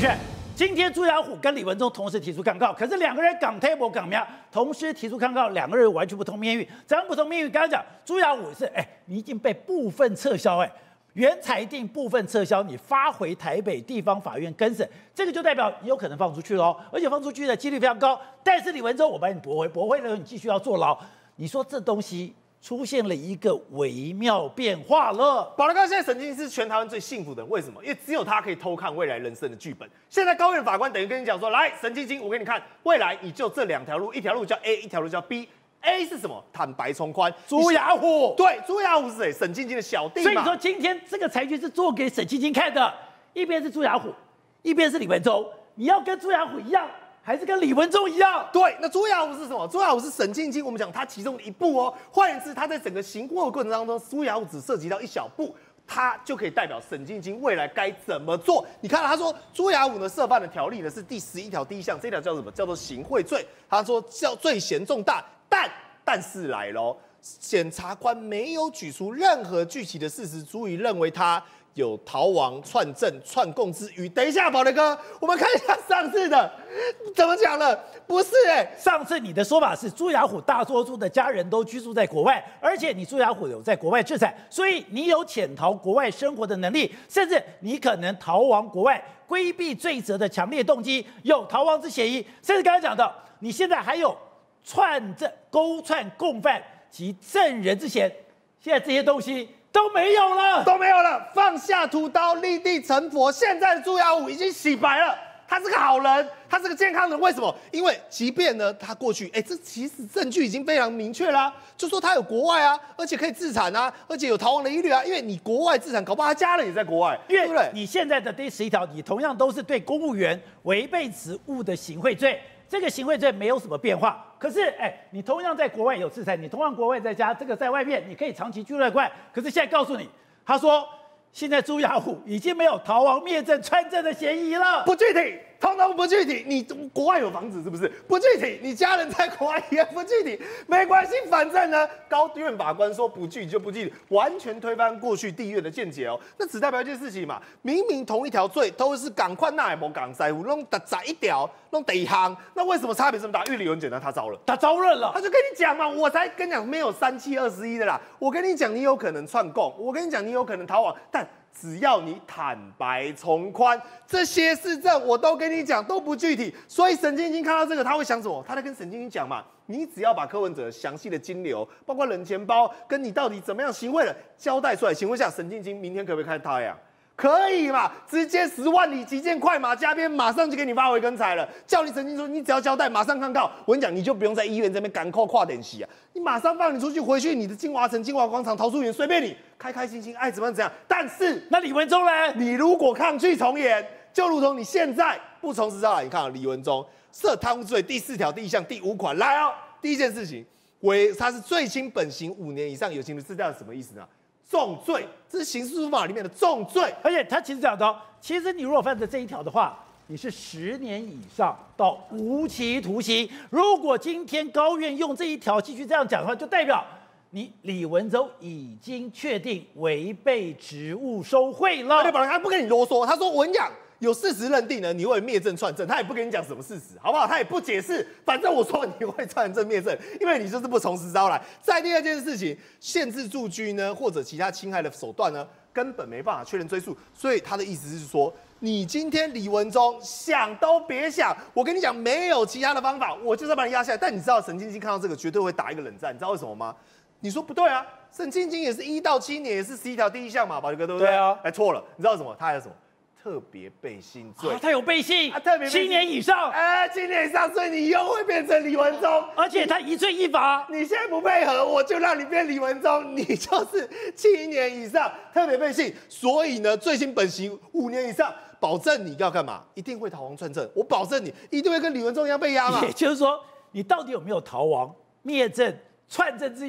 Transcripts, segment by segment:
选。今天朱雅虎跟李文忠同时提出抗告，可是两个人港 table 港苗同时提出抗告，两个人完全不同命运。怎样不同命运？刚刚讲朱雅虎是你已经被部分撤销原裁定部分撤销，你发回台北地方法院更审，这个就代表你有可能放出去喽，而且放出去的几率非常高。但是李文忠我把你驳回，驳回了你继续要坐牢，你说这东西出现了一个微妙变化了。 保仁哥现在沈清是全台湾最幸福的人，为什么？因为只有他可以偷看未来人生的剧本。现在高院法官等于跟你讲说，来，沈清，我给你看未来，你就这两条路，一条路叫 A， 一条路叫 B。A 是什么？坦白从宽。 朱雅虎， 对，朱雅虎是谁？沈清的小弟嘛。 所以你说今天这个裁决是做给沈清看的，一边是朱雅虎，一边是李文忠，你要跟朱雅虎一样，还是跟李文忠一样？ 对，那朱雅虎是什么？朱雅虎是沈清，我们讲他其中的一步哦。换言之，他在整个行过的过程当中，朱雅虎只涉及到一小步。他就可以代表沈清未来该怎么做？你看他说朱雅虎呢涉犯的条例呢是第11条第1项，这条叫什么？叫做行贿罪。他说叫罪嫌重大，但是来咯，检察官没有举出任何具体的事实足以认为他有逃亡、串证、串供之余。等一下，宝雷哥，我们看一下上次的怎么讲了？不是上次你的说法是朱雅虎大多数的家人都居住在国外，而且你朱雅虎有在国外制裁，所以你有潜逃国外生活的能力，甚至你可能逃亡国外、规避罪责的强烈动机，有逃亡之嫌疑，甚至刚才讲到，你现在还有串证、勾串共犯及证人之嫌，现在这些东西都没有了， 放下屠刀，立地成佛。现在的朱雅虎已经洗白了，他是个好人，他是个健康人。为什么？因为即便呢，他过去，这其实证据已经非常明确啦，就说他有国外啊，而且可以自产啊，而且有逃亡的疑虑啊。因为你国外自产，搞不好他家人也在国外，对不对？ 你现在的第11条，你同样都是对公务员违背职务的行贿罪。这个行贿罪没有什么变化，可是你同样在国外有制裁，你同样国外在家，这个在外面你可以长期居住在国外。可是现在告诉你，他说现在朱雅虎已经没有逃亡灭证、串证的嫌疑了， 不具体，通通不具体。你国外有房子是不是？不具体。你家人在国外也不具体，没关系，反正呢，高院法官说不具体就不具体，完全推翻过去地院的见解哦。那只代表一件事情嘛，明明同一条罪都是港宽那也无港在乎，弄窄一条，弄第一行，那为什么差别这么大？因为理由很简单，他招了， 他招认了， 他就跟你讲嘛，我才跟你讲没有3721的啦，我跟你讲你有可能串供，我跟你讲你有可能逃亡，但只要你坦白从宽，这些事证我都跟你讲，都不具体。所以沈清看到这个，他会想什么？他在跟沈清讲嘛，你只要把柯文哲详细的金流，包括冷钱包，跟你到底怎么样行贿了交代出来。请问一下，沈清明天可不可以看太阳？可以嘛？直接10万里急件快马加鞭，马上就给你发回跟裁了。叫你曾经说，你只要交代，马上抗告。我跟你讲，你就不用在医院这边赶扣跨点洗啊，你马上放你出去，回去你的金华城、金华广场、桃树园，随便你，开开心心，爱怎么样怎样。但是那李文忠呢？ 你如果抗拒从严，就如同你现在不从实招来，你看李文忠涉贪污罪第4条第1项第5款来哦，第一件事情，他是最轻本刑5年以上有期徒刑，这叫什么意思呢？重罪，这是刑事诉讼法里面的重罪， 而且他其实讲到，其实你如果犯了这一条的话，你是10年以上到无期徒刑。如果今天高院用这一条继续这样讲的话，就代表你李文忠已经确定违背职务受贿了。 而且保仁他不跟你啰嗦，他说我跟你讲。有事实认定呢，你会灭证串证，他也不跟你讲什么事实，好不好？他也不解释，反正我说你会串证灭证，因为你就是不从实招来。再第二件事情，限制住居呢，或者其他侵害的手段呢，根本没办法确认追诉。所以他的意思是说，你今天李文忠想都别想，我跟你讲，没有其他的方法，我就是要把你压下来。但你知道沈清看到这个绝对会打一个冷战，你知道为什么吗？你说不对啊，沈清也是1到7年，也是11条第1项嘛，宝哥对不对？ 对啊， 错了，你知道什么？他还有什么？特别背信罪， 他有背信， 特别 7年以上 ，7年以上，所以你又会变成李文忠， 而且他一罪一罚。 你现在不配合，我就让你变李文忠，你就是7年以上特别背信。所以呢，最轻本刑5年以上，保证你要干嘛？一定会逃亡串证，我保证你一定会跟李文忠一样被压嘛。 也就是说，你到底有没有逃亡、灭证、串证之余？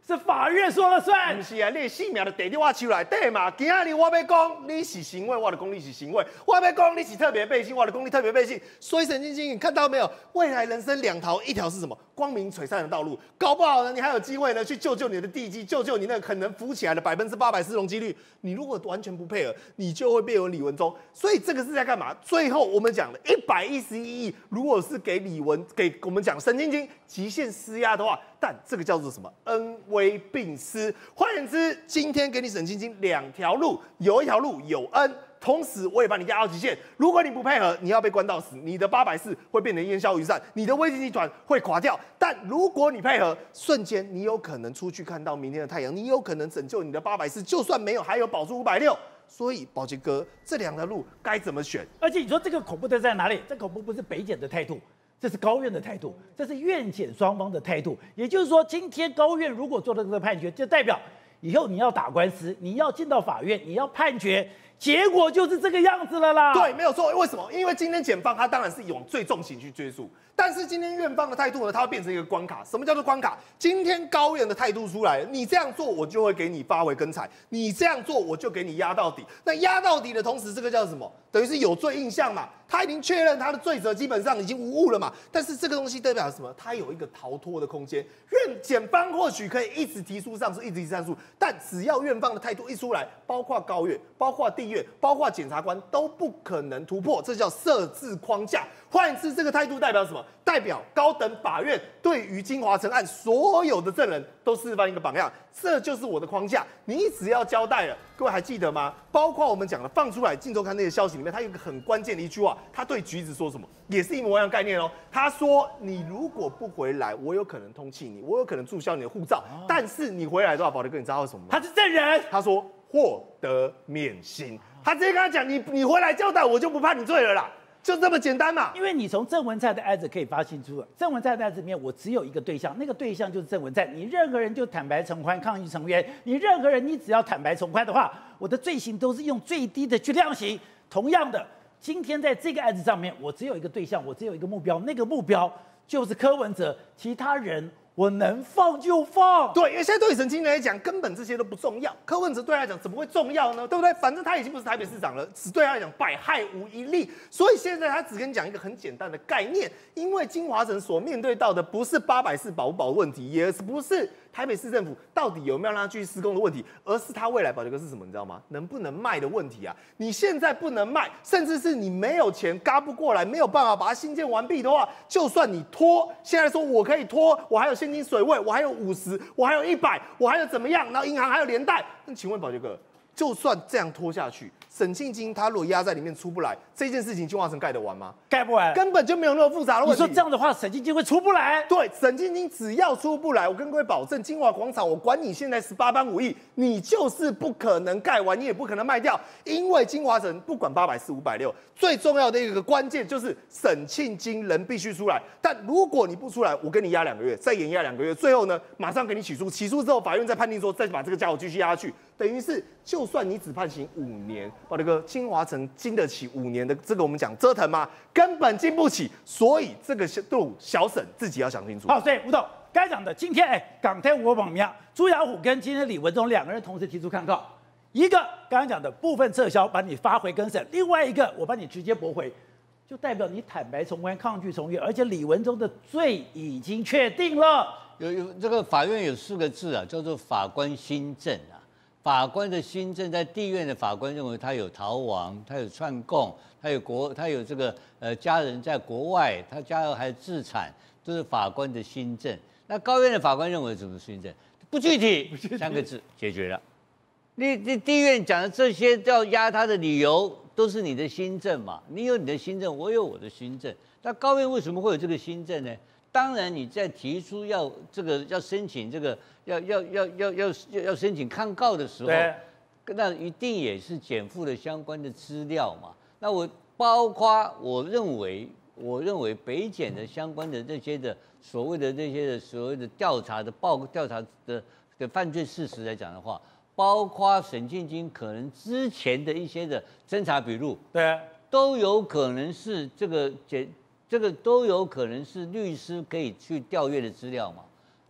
是法院说了算。 不是啊，你的性命就地伫我手内底嘛。今仔日我要讲你是行为，我就讲你是行为；我要讲你是特别背信，我就讲你特别背信。所以沈晶晶，你看到没有？未来人生两条，一条是什么？光明璀璨的道路。搞不好呢，你还有机会呢，去救救你的地基，救救你那个可能浮起来的800%失踪几率。你如果完全不配合，你就会变为李文忠。所以这个是在干嘛？最后我们讲的111亿，如果是给我们讲沈晶晶极限施压的话，但这个叫做什么？恩威并施。换言之，今天给你沈晶晶2条路，有一条路有恩。同时，我也把你压到极限。如果你不配合，你要被关到死，你的840会变成烟消云散，你的威经集团会垮掉。但如果你配合，瞬间你有可能出去看到明天的太阳，你有可能拯救你的840，就算没有，还有保住560。所以，宝杰哥，这2条路该怎么选？ 而且你说这个恐怖的在哪里？这恐怖不是北检的态度，这是高院的态度，这是院检双方的态度。也就是说，今天高院如果做了这个判决，就代表以后你要打官司，你要进到法院，你要判决。结果就是这个样子了啦。 对，没有错。为什么？因为今天检方他当然是往最重刑去追诉，但是今天院方的态度呢，它会变成一个关卡。什么叫做关卡？今天高院的态度出来了，你这样做我就会给你发回更裁，你这样做我就给你压到底。那压到底的同时，这个叫什么？等于是有罪印象嘛，他已经确认他的罪责基本上已经无误了嘛。但是这个东西代表什么？他有一个逃脱的空间。检方或许可以一直提出上诉，一直提出上诉，但只要院方的态度一出来，包括高院、包括地院、包括检察官都不可能突破，这叫设置框架。换言之，这个态度代表什么？代表高等法院对于金华城案所有的证人都示范一个榜样，这就是我的框架。你只要交代了，各位还记得吗？包括我们讲的放出来《镜周刊》那些消息里面，他有一个很关键的一句话，他对橘子说什么，也是一模一样的概念哦。他说：“你如果不回来，我有可能通缉你，我有可能注销你的护照。但是你回来的话，宝德哥，你知道为什么吗？ 他是证人。 他说获得免刑。他直接跟他讲：你回来交代，我就不判你罪了啦。”就这么简单嘛？ 因为你从郑文灿的案子可以发现出，郑文灿的案子里面，我只有一个对象，那个对象就是郑文灿。你任何人就坦白从宽，抗议从严。你任何人，你只要坦白从宽的话，我的罪行都是用最低的去量刑。同样的，今天在这个案子上面，我只有一个对象，我只有一个目标，那个目标就是柯文哲，其他人我能放就放。 对，因为现在对沈清来讲，根本这些都不重要。柯文哲对他来讲怎么会重要呢？对不对？反正他已经不是台北市长了，只对他来讲百害无一利。所以现在他只跟你讲一个很简单的概念，因为金华城所面对到的不是840保不保的问题，也不是台北市政府到底有没有让他继续施工的问题，而是他未来宝杰哥是什么？你知道吗？能不能卖的问题啊！你现在不能卖，甚至是你没有钱嘎不过来，没有办法把它新建完毕的话，就算你拖，现在说我可以拖，我还有现金水位，我还有50，我还有100，我还有怎么样？然后银行还有连带。那请问宝杰哥，就算这样拖下去，沈庆金他如果压在里面出不来，这件事情金华城盖得完吗？ 盖不完， 根本就没有那么复杂的问题。 你说这样的话，沈庆金会出不来？ 对，沈庆金只要出不来，我跟各位保证，金华广场我管你现在18般武艺，你就是不可能盖完，你也不可能卖掉，因为金华城不管840、560，最重要的一个关键就是沈庆金人必须出来。但如果你不出来，我跟你压2个月，再延压2个月，最后呢，马上给你起诉，起诉之后法院再判定说，再把这个家伙继续压下去，等于是就算你只判刑5年，宝杰哥，金华城经得起5年的这个我们讲折腾吗？根本经不起，所以这个路小沈自己要想清楚。 好，所以吴董刚才讲的，今天港台我榜样，朱雅虎跟今天李文忠2个人同时提出抗告，一个刚刚讲的部分撤销，把你发回更审；另外一个我把你直接驳回，就代表你坦白从宽，抗拒从严，而且李文忠的罪已经确定了。 有这个法院有4个字啊，叫做法官心证啊。法官的心证，在地院的法官认为他有逃亡，他有串供，他有这个家人在国外，他家人还自产，都是法官的心证。那高院的法官认为什么心证？不具体，3个字解决了。你地院讲的这些要压他的理由，都是你的心证嘛？你有你的心证，我有我的心证。那高院为什么会有这个心证呢？当然，你在提出要申请这个要申请抗告的时候，那一定也是减负了相关的资料嘛。那包括我认为北检的相关的这些的所谓的调查的犯罪事实来讲的话，包括沈庆金可能之前的一些的侦查笔录， 对， 都有可能是这个都有可能是律师可以去调阅的资料嘛，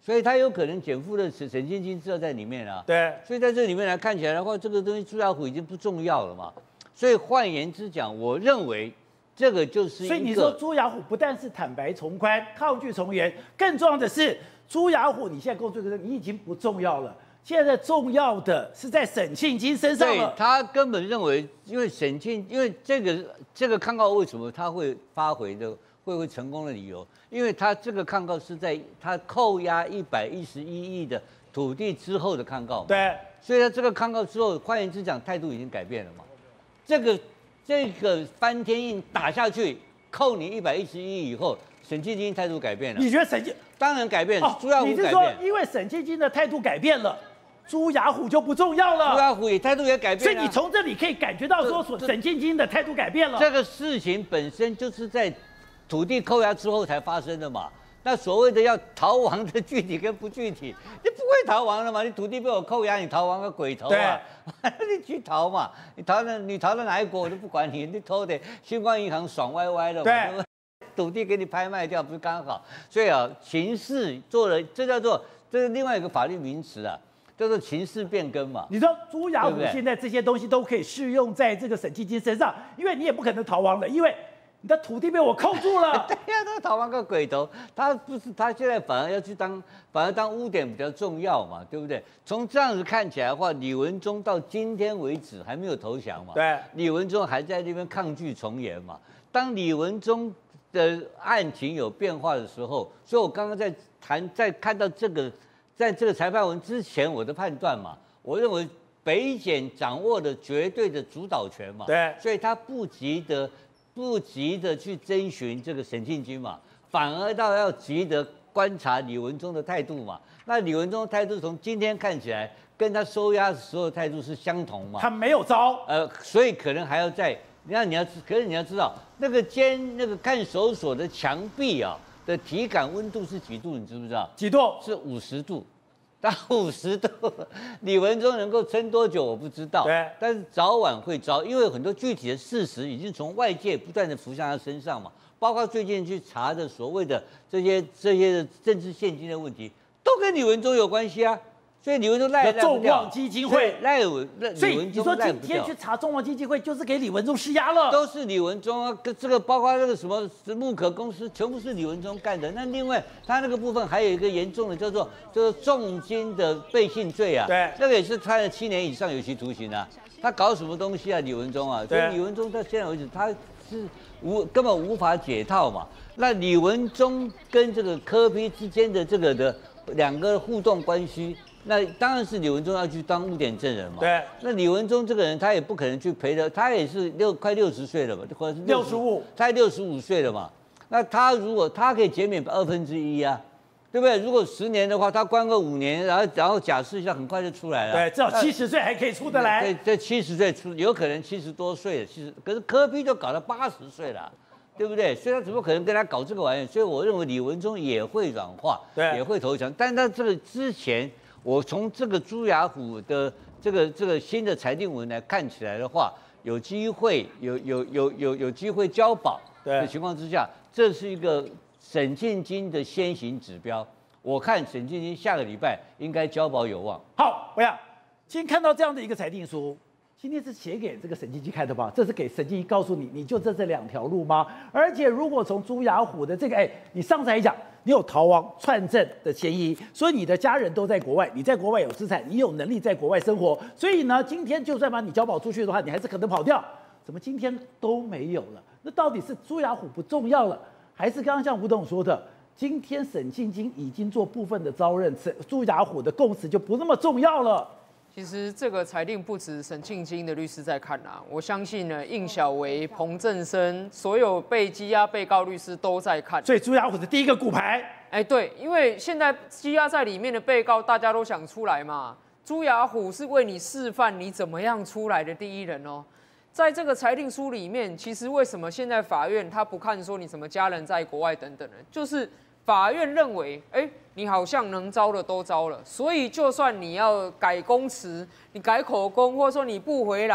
所以他有可能减负的沈庆金知道在里面啊。 对， 所以在这里面来看起来的话，这个东西朱雅虎已经不重要了嘛。所以换言之讲，我认为这个就是一个。 所以你说朱雅虎不但是坦白从宽、抗拒从严，更重要的是朱雅虎，你现在公诉你已经不重要了。现在重要的是在沈庆金身上了。 对，他根本认为，因为因为这个抗告为什么他会发回的会成功的理由，因为他这个抗告是在他扣押111亿的土地之后的抗告嘛。 对， 所以他这个抗告之后，换言之讲，态度已经改变了嘛。这个翻天印打下去，扣你111亿以后，沈庆金态度改变了。 你觉得沈庆当然改变，朱雅虎改变。 你是说因为沈庆金的态度改变了，朱雅虎就不重要了？ 朱雅虎也态度也改变了。 所以你从这里可以感觉到说，沈庆金的态度改变了。 这个事情本身就是在土地扣押之后才发生的嘛。那所谓的要逃亡的具体跟不具体，你不会逃亡的嘛？你土地被我扣押，你逃亡个鬼头啊！你去逃嘛？你逃到哪一国我都不管你，你偷的星光银行爽歪歪的嘛，对不对？土地给你拍卖掉不是刚好？所以啊，情势做了，这是另外一个法律名词啊，叫做情势变更嘛。 你说朱雅虎现在这些东西都可以适用在这个沈庆金身上，因为你也不可能逃亡了，因为你的土地被我扣住了。 对呀，他逃亡个鬼头，他现在反而当污点比较重要嘛，对不对？从这样子看起来的话，李文忠到今天为止还没有投降嘛。 对， 李文忠还在那边抗拒从严嘛。当李文忠的案情有变化的时候，所以我刚刚在看到这个，在这个裁判文之前，我的判断嘛，我认为北检掌握了绝对的主导权嘛。 对， 所以他不急着去征询这个沈庆金嘛，反而倒要急着观察李文忠的态度嘛。那李文忠的态度从今天看起来，跟他收押的时候的态度是相同嘛。 他没有招， 所以可能还要再，可是你要知道，那个看守所的墙壁啊的体感温度是几度，你知不知道？ 几度？ 是50度。到50度，李文忠能够撑多久我不知道， 对， 但是早晚会招，因为很多具体的事实已经从外界不断的浮向他身上嘛，包括最近去查的所谓的这些的政治现金的问题，都跟李文忠有关系啊。所以李文忠赖不掉， 众望基金会所以你说今天去查众望基金会，就是给李文忠施压了， 都是李文忠啊，这个包括那个什么木可公司，全部是李文忠干的。那另外他那个部分还有一个严重的叫做重金的背信罪啊， 对， 那个也是判了7年以上有期徒刑啊。他搞什么东西啊，李文忠啊？所以李文忠到现在为止，他是根本无法解套嘛。那李文忠跟这个柯 P 之间的这个的两个互动关系。那当然是李文忠要去当污点证人嘛。 对。 那李文忠这个人，他也不可能去陪的，他也是快60岁了嘛，或者是 65， 他65岁了嘛。那他如果他可以减免1/2啊，对不对？如果10年的话，他关个5年，然后假释一下，很快就出来了。 对，至少70岁还可以出得来。 对，这70岁出，有可能70多岁了，可是柯 P 都搞到80岁了。对不对？所以他怎么可能跟他搞这个玩意？所以我认为李文忠也会软化， 对， 也会投降。但他这个之前，我从这个朱雅虎的这个新的裁定文来看起来的话，有机会有机会交保的情况之下，这是一个沈庆金的先行指标。我看沈庆金下个礼拜应该交保有望。 好，我想今天看到这样的一个裁定书。今天是写给这个沈庆金看的吧？这是给沈庆金告诉你，你就这2条路吗？而且如果从朱雅虎的这个，你上次还讲你有逃亡串证的嫌疑，所以你的家人都在国外，你在国外有资产，你有能力在国外生活，所以呢，今天就算把你交保出去的话，你还是可能跑掉。怎么今天都没有了？那到底是朱雅虎不重要了，还是刚刚像吴董说的，今天沈庆金已经做部分的招认，朱雅虎的供词就不那么重要了？ 其实这个裁定不止沈庆金的律师在看啊，我相信呢，应小维、彭正生，所有被羁押被告律师都在看。 所以朱雅虎是第一个骨牌。 对，因为现在羁押在里面的被告，大家都想出来嘛。朱雅虎是为你示范你怎么样出来的第一人哦。在这个裁定书里面，其实为什么现在法院他不看说你什么家人在国外等等的，就是法院认为，你好像能招的都招了，所以就算你要改供词，你改口供，或者说你不回来，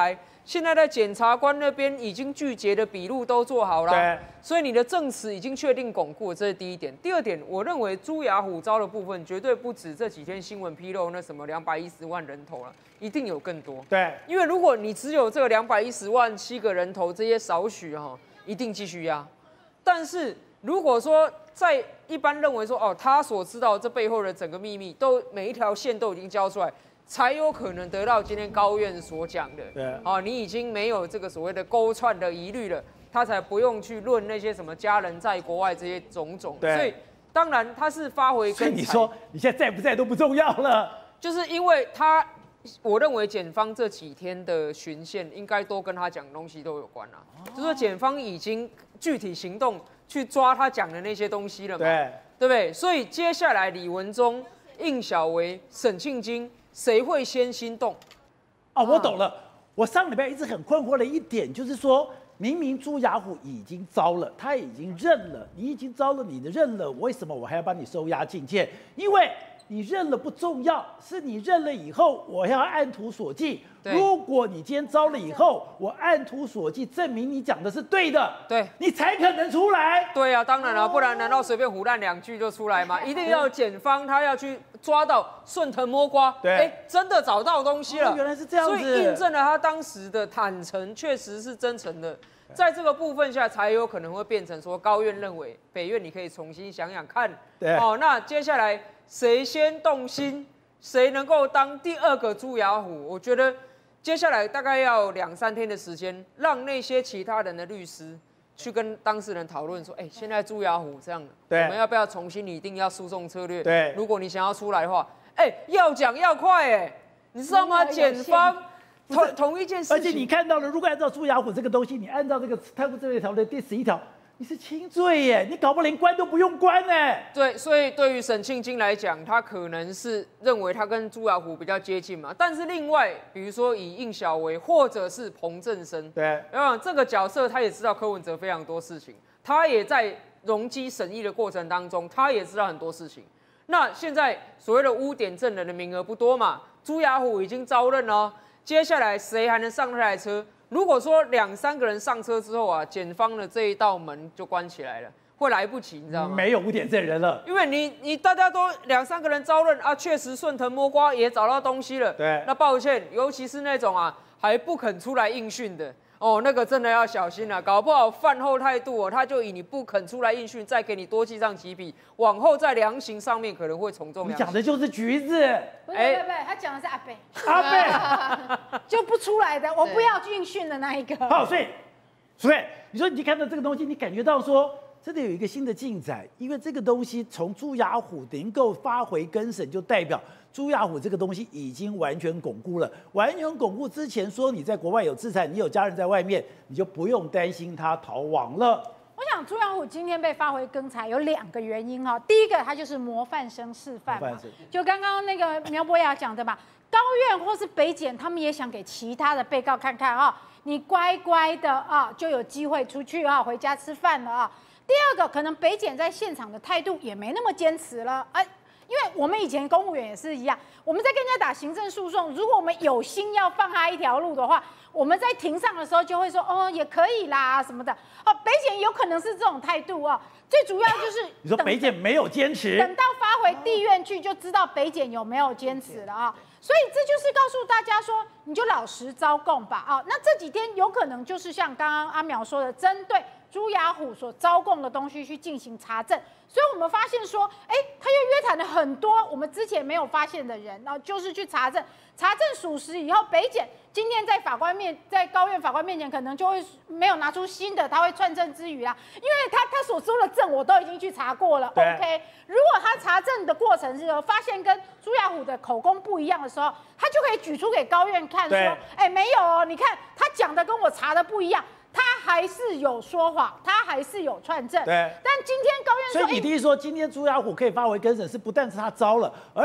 现在在检察官那边已经具结的笔录都做好了， 对， 所以你的证词已经确定巩固，这是第一点。第二点，我认为朱雅虎招的部分绝对不止这几天新闻披露那什么210万人头了，一定有更多。 对， 因为如果你只有这个210万7个人头这些少许哈，一定继续压。但是如果说在一般认为说哦，他所知道这背后的整个秘密都每一条线都已经交出来。才有可能得到今天高院所讲的， 对， 你已经没有这个所谓的勾串的疑虑了，他才不用去论那些什么家人在国外这些种种。 对， 所以当然他是发回所以跟。 你说你现在在不在都不重要了， 就是因为我认为检方这几天的循线应该都跟他讲的东西都有关啦，就是说检方已经具体行动去抓他讲的那些东西了嘛，对不对？所以接下来李文忠、应小维、沈庆京。谁会先心动？ 我懂了。我上礼拜一直很困惑的一点就是说，明明朱雅虎已经招了，他已经认了，你已经招了，你的认了，为什么我还要帮你收押禁见？因为你认了不重要，是你认了以后，我要按图索骥。如果你今天招了以后，我按图索骥，证明你讲的是对的， 对， 你才可能出来。 对啊，当然了，不然难道随便胡乱2句就出来吗？一定要检方他要去抓到顺藤摸瓜， 对， 真的找到东西了， 原来是这样子， 所以印证了他当时的坦诚确实是真诚的。在这个部分下，才有可能会变成说高院认为北院你可以重新想想看， 对， 那接下来谁先动心，谁能够当第2个朱雅虎？我觉得接下来大概要2、3天的时间，让那些其他人的律师去跟当事人讨论说，现在朱雅虎这样，我们要不要重新拟定要诉讼策略？ 对， 如果你想要出来的话，要讲要快，你知道吗？检方。同一件事情， 而且你看到了，如果按照朱雅虎这个东西，你按照这个贪污治罪条的第11条，你是轻罪耶，你搞不好连关都不用关呢。 对，所以对于沈庆京来讲，他可能是认为他跟朱雅虎比较接近嘛。但是另外，比如说以应小维或者是彭正生， 对， 这个角色他也知道柯文哲非常多事情，他也在容积审议的过程当中，他也知道很多事情。那现在所谓的污点证人的名额不多嘛，朱雅虎已经招认了。接下来谁还能上这台车？如果说2、3个人上车之后啊，检方的这一道门就关起来了，会来不及，你知道吗？ 没有污点证人了， 因为你大家都2、3个人招认啊，确实顺藤摸瓜也找到东西了。 对， 那抱歉，尤其是那种还不肯出来应讯的。那个真的要小心了，搞不好饭后态度他就以你不肯出来应讯，再给你多记上几笔，往后在量刑上面可能会从重量刑。 你讲的就是橘子， 不，他讲的是阿伯，就不出来的，我不要应讯的那一个。 好，所以你说你看到这个东西，你感觉到说真的有一个新的进展，因为这个东西从朱雅虎能够发回更审，就代表朱雅虎这个东西已经完全巩固了。完全巩固之前说你在国外有资产，你有家人在外面，你就不用担心他逃亡了。 我想朱雅虎今天被发回更裁有2个原因哈，第一个他就是模范生示范嘛，就刚刚那个苗博雅讲的嘛，高院或是北检他们也想给其他的被告看看你乖乖的就有机会出去回家吃饭了第二个可能北检在现场的态度也没那么坚持了因为我们以前公务员也是一样，我们在跟人家打行政诉讼，如果我们有心要放他一条路的话，我们在庭上的时候就会说也可以啦什么的北检有可能是这种态度最主要就是你说北检没有坚持， 等到发回地院去就知道北检有没有坚持了所以这就是告诉大家说，你就老实招供吧那这几天有可能就是像刚刚阿苗说的，针对朱雅虎所招供的东西去进行查证，所以我们发现说，他又约谈了很多我们之前没有发现的人，然后就是去查证属实以后，北检今天在高院法官面前可能就会没有拿出新的，他会串证之余因为他所说的证我都已经去查过了 ，OK。如果他查证的过程是发现跟朱雅虎的口供不一样的时候，他就可以举出给高院看说，没有你看他讲的跟我查的不一样。他还是有说谎，他还是有串证。 对。 但今天高院说， 所以你第一说，今天朱雅虎可以发回更审，是不但是他招了，而且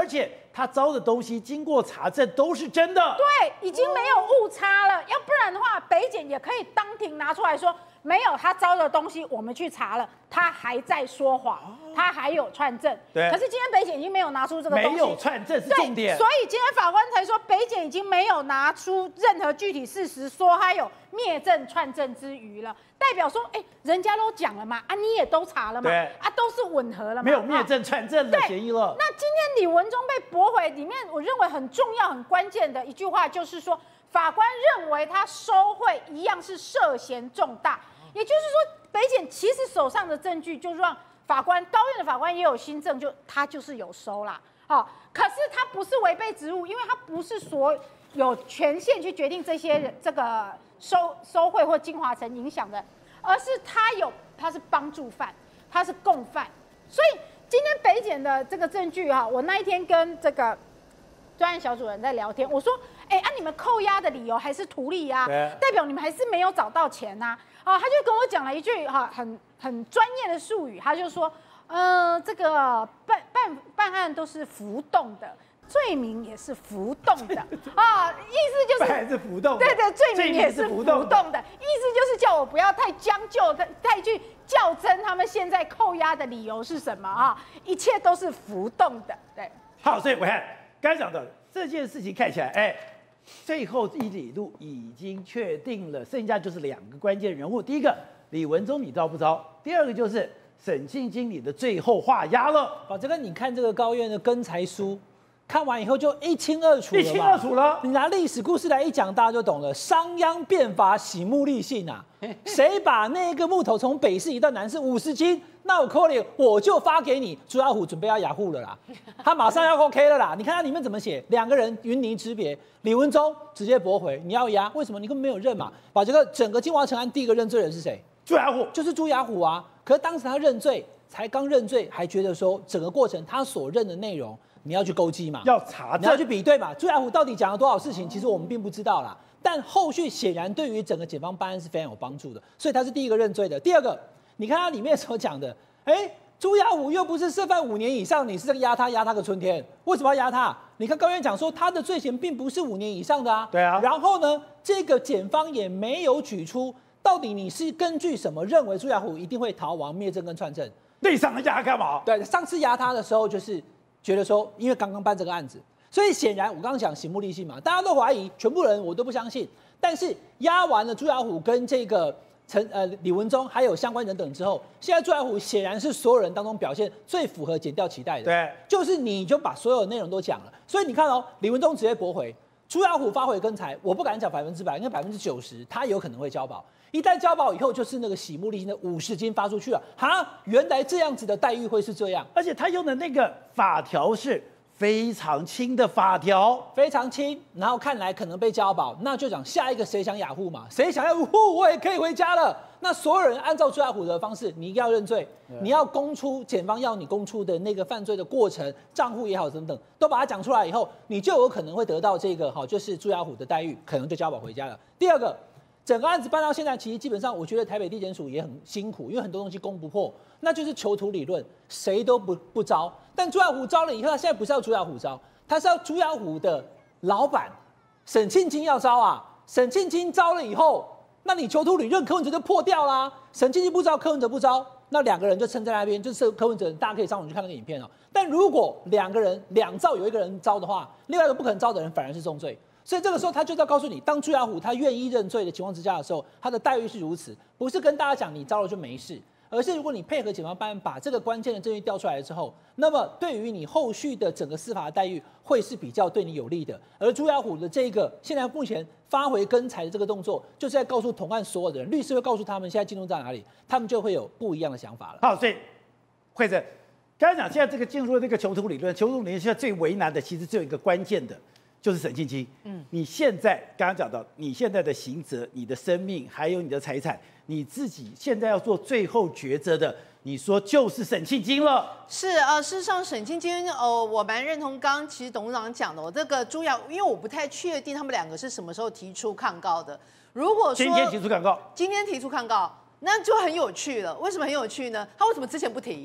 他招的东西经过查证都是真的。 对，已经没有误差了，要不然的话，北检也可以当庭拿出来说，没有他招的东西，我们去查了，他还在说谎，他还有串证。 对。 可是今天北检已经没有拿出这个东西， 没有串证是重点。 所以今天法官才说，北检已经没有拿出任何具体事实，说他有灭证串证之余了，代表说，人家都讲了嘛，啊，你也都查了嘛， 对， 啊，都是吻合了嘛， 没有灭证串证的嫌疑了。 那今天李文忠被驳回，里面我认为很重要、很关键的一句话就是说，法官认为他收贿一样是涉嫌重大，也就是说，北检其实手上的证据就让高院的法官也有心证，他就是有收啦。好，可是他不是违背职务，因为他不是有权限去决定这个收贿或精华城影响的，而是他是帮助犯，他是共犯，所以今天北检的这个证据哈，我那一天跟这个专案小组人在聊天，我说，你们扣押的理由还是图利啊，代表你们还是没有找到钱呐，他就跟我讲了一句很专业的术语，他就说，这个办案都是浮动的。罪名也是浮动的啊，意思就是还是浮动的， 对，罪名也是浮动的，意思就是叫我不要太将就，太去较真他们现在扣押的理由是什么啊？一切都是浮动的，对。 好，所以我看刚才讲的这件事情看起来，最后一里路已经确定了，剩下就是2个关键人物，第一个李文忠你招不招？第二个就是沈庆经理的最后画押了。 这个你看这个高院的跟裁书。看完以后就一清二楚了， 一清二楚了。 你拿历史故事来一讲，大家就懂了。商鞅变法，洗木立信啊，谁把那个木头从北市移到南市50斤，那我扣脸我就发给你。朱亚虎准备要雅虎了啦，他马上要 OK 了啦。你看他里面怎么写，2个人云泥之别，李文忠直接驳回，你要押，为什么？你根本没有认嘛。把这个整个金华城案第一个认罪人是谁？ 朱亚虎， 就是朱亚虎啊。可是当时他认罪，才刚认罪，还觉得说整个过程他所认的内容。你要去勾稽嘛， 要查证， 你要去比对嘛。朱亚虎到底讲了多少事情，其实我们并不知道啦。但后续显然对于整个检方办案是非常有帮助的，所以他是第一个认罪的。第二个，你看他里面所讲的，朱亚虎又不是涉犯5年以上，你是压他个春天，为什么要压他？你看高院讲说他的罪嫌并不是5年以上的啊。 对啊。 然后呢，这个检方也没有举出到底你是根据什么认为朱亚虎一定会逃亡、灭证跟串证。 对上压他干嘛？ 对，上次压他的时候就是。觉得说，因为刚刚办这个案子，所以显然我刚刚讲醒目立信嘛，大家都怀疑，全部人我都不相信。但是压完了朱亚虎跟这个李文忠还有相关人等之后，现在朱亚虎显然是所有人当中表现最符合检调期待的。 对， 就是你就把所有内容都讲了，所以你看哦，李文忠直接驳回，朱亚虎发回跟裁，我不敢讲100%，应该90%，他有可能会交保。一旦交保以后，就是那个洗目立信的50斤发出去了，原来这样子的待遇会是这样， 而且他用的那个法条是非常轻的法条， 非常轻，然后看来可能被交保，那就讲下一个谁想雅虎嘛，谁想要我也可以回家了。那所有人按照朱亚虎的方式，你要认罪，你要供出检方要你供出的那个犯罪的过程、账户也好等等，都把它讲出来以后，你就有可能会得到这个就是朱亚虎的待遇，可能就交保回家了。第二个。整个案子办到现在，其实基本上，我觉得台北地检署也很辛苦，因为很多东西攻不破，那就是囚徒理论，谁都不招。但朱亚虎招了以后，他现在不是要朱亚虎招，他是要朱亚虎的老板沈庆金要招啊。沈庆金招了以后，那你囚徒理论柯文哲就破掉啦。沈庆金不招，柯文哲不招，那2个人就撑在那边，就是柯文哲，大家可以上网去看那个影片哦。但如果2个人2招有1个人招的话，另外一个不肯招的人反而是重罪。所以这个时候，他就要告诉你，当朱亚虎他愿意认罪的情况之下的时候，他的待遇是如此，不是跟大家讲你招了就没事，而是如果你配合检方办案，把这个关键的证据调出来之后，那么对于你后续的整个司法的待遇会是比较对你有利的。而朱亚虎的这个现在目前发回跟裁的这个动作，就是在告诉同案所有的人，律师会告诉他们现在进度在哪里，他们就会有不一样的想法了。 好，所以惠珍刚才讲，现在这个进入了这个囚徒理论，囚徒理论现在最为难的，其实只有一个关键的。就是沈庆金，你现在刚刚讲到，你现在的刑责、你的生命还有你的财产，你自己现在要做最后抉择的，你说就是沈庆金了。 是事实上沈庆金，我蛮认同刚其实董事长讲的，我这个朱亚，因为我不太确定他们2个是什么时候提出抗告的。如果说今天提出抗告， 今天提出抗告，那就很有趣了。为什么很有趣呢？他为什么之前不提？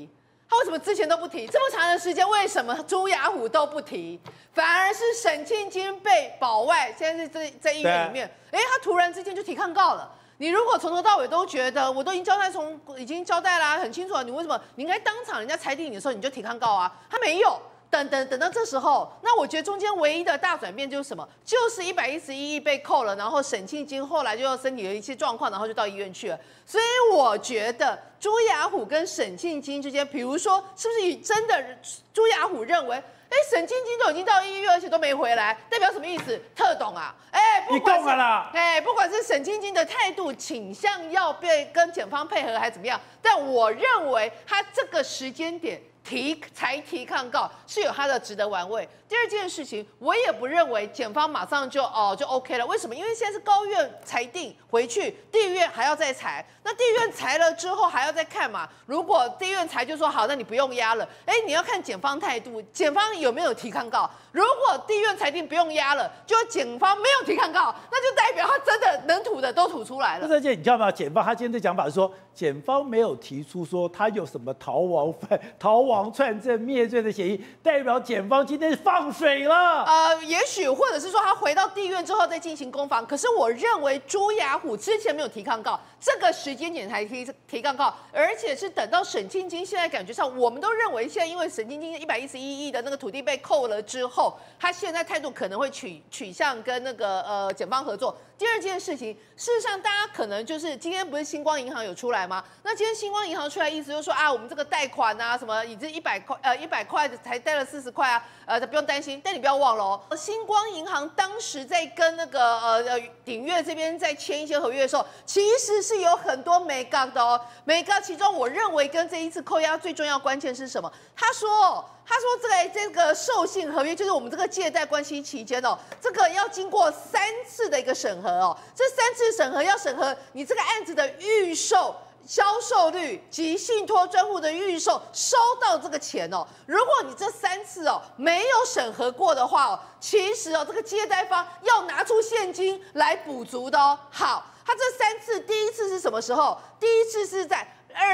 他为什么之前都不提？这么长的时间，为什么朱雅虎都不提？反而是沈庆金被保外，现在是在医院里面，他突然之间就提抗告了。你如果从头到尾都觉得我都已经交代啦，很清楚了，你为什么你应该当场人家裁定你的时候你就提抗告啊？他没有。等到这时候，那我觉得中间唯一的大转变就是什么？就是111亿被扣了，然后沈庆金后来就身体有一些状况，然后就到医院去了。所以我觉得朱雅虎跟沈庆金之间，比如说是不是真的朱雅虎认为，沈庆金都已经到医院，而且都没回来，代表什么意思？特懂啊！不管是沈庆金的态度倾向要跟检方配合还是怎么样，但我认为他这个时间点才提抗告是有他的值得玩味。第二件事情，我也不认为检方马上就 OK 了。为什么？因为现在是高院裁定回去，地院还要再裁。那地院裁了之后还要再看嘛？如果地院裁就说好，那你不用押了。你要看检方态度，检方有没有提抗告？如果地院裁定不用押了，就检方没有提抗告，那就代表他真的能吐的都吐出来了。 而且你知道吗？检方他今天的讲法是说，检方没有提出说他有什么逃亡串证灭罪的嫌疑，代表检方今天放水了。 也许或者是说他回到地院之后再进行攻防。可是我认为朱雅虎之前没有提抗告，这个时间点才提抗告，而且是等到沈庆金现在感觉上，我们都认为现在因为沈庆金111亿的那个土地被扣了之后，他现在态度可能会取向跟那个检方合作。第二件事情，事实上大家可能就是今天不是星光银行有出来吗？那今天星光银行出来意思就是说我们这个贷款啊什么，已经100块才贷了40块不用担心。但你不要忘了星光银行当时在跟那个鼎越这边在签一些合约的时候，其实是有很多眉角的眉角其中我认为跟这一次扣押最重要关键是什么？他说这个授信合约就是我们这个借贷关系期间这个要经过3次的一个审核这3次审核要审核你这个案子的预售、销售率及信托专户的预售收到这个钱如果你这3次没有审核过的话其实这个借贷方要拿出现金来补足的好，他这3次，第一次是什么时候？第一次是在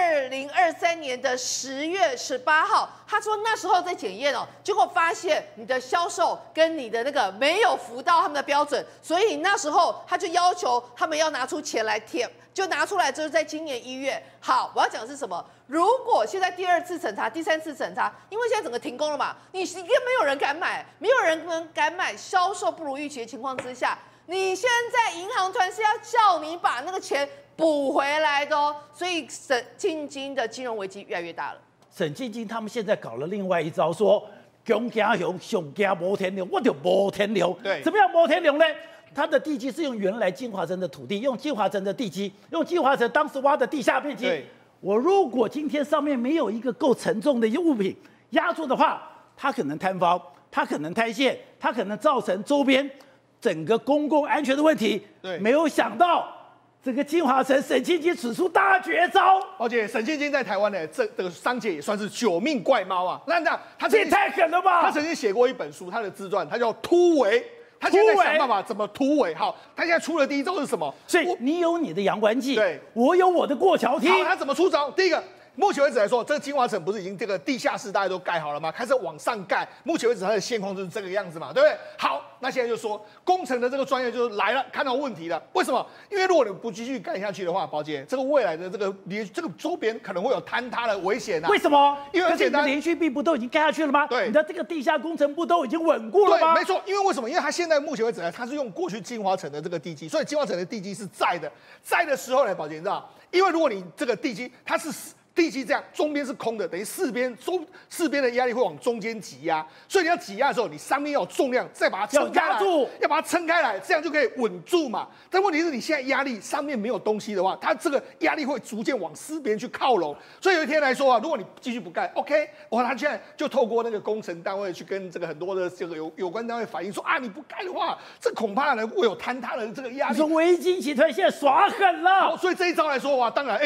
2023年的10月18号，他说那时候在检验结果发现你的销售跟你的那个没有符到他们的标准，所以那时候他就要求他们要拿出钱来填，就拿出来就是在今年1月。好，我要讲的是什么？如果现在第2次审查、第3次审查，因为现在整个停工了嘛，你应该没有人敢买，没有人敢买，销售不如预期的情况之下，你现在银行团是要叫你把那个钱补回来的所以沈庆金的金融危机越来越大了。 沈庆金他们现在搞了另外一招，说穷惊熊，熊惊摩天流，我就摩天流。 对， 怎么样摩天流呢？它的地基是用原来金华城的土地，用金华城的地基，用金华城当时挖的地下面积。我如果今天上面没有一个够沉重的物品压住的话，它可能坍方，它可能塌陷，它可能造成周边整个公共安全的问题。 对， 没有想到这个金华城沈庆金使出大绝招。 而且沈庆金在台湾的这个商界也算是9命怪猫啊。那他这也太狠了吧！ 他曾经写过一本书，他的自传，他叫突围。他现在在想办法怎么突围。好，他现在出的第一招是什么？ 所以你有你的阳关计， 对， 我有我的过桥梯。 好，他怎么出招？第一个，目前为止来说，这个金华城不是已经这个地下室大家都盖好了吗？开始往上盖，目前为止它的现况就是这个样子嘛，对不对？好，那现在就说工程的这个专业就来了，看到问题了。为什么？因为如果你不继续盖下去的话，宝姐，这个未来的这个周边可能会有坍塌的危险啊。 为什么？ 因为很简单， 连续壁不都已经盖下去了吗？ 对， 你的这个地下工程不都已经稳固了吗？ 对，没错。因为为什么？因为它现在目前为止呢，它是用过去金华城的这个地基，所以金华城的地基是在的。在的时候呢，宝姐你知道，因为如果你这个地基它是地基这样，中边是空的，等于四边的压力会往中间挤压，所以你要挤压的时候，你上面要有重量，再把它撑开来，要把它撑开来，这样就可以稳住嘛。但问题是你现在压力上面没有东西的话，它这个压力会逐渐往四边去靠拢。所以有一天来说啊，如果你继续不盖 ，OK， 他现在就透过那个工程单位去跟这个很多的这个有关单位反映说啊，你不盖的话，这恐怕呢会有坍塌的这个压力。 你说维京集团现在耍狠了， 好，所以这一招来说哇，当然